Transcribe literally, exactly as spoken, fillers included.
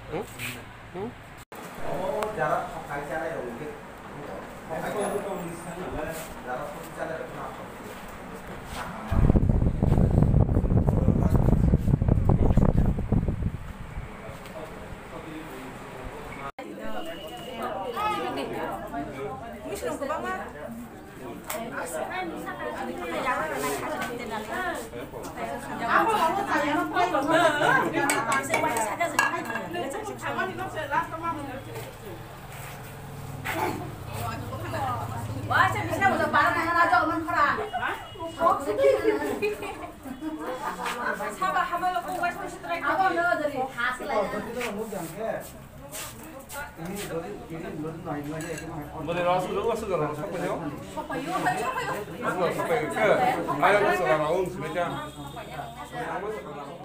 응? 응? 어, 자라 가까이 자라요, 이게. 가까이 자라. 자라 속 자라요, 나. Wisnu ko ba ma? Ako ako tayo ng photo mo. Wah, saya bisa udah parah dengan aja oman kera. Sabar, hamil aku wes mesti try. Aku lo dari hasil aja. 뭐네 라스 러스 거랑 섞어요? 섞어요, 섞어요. 섞어요. 섞어요. 아야 그래서 나온 수매장.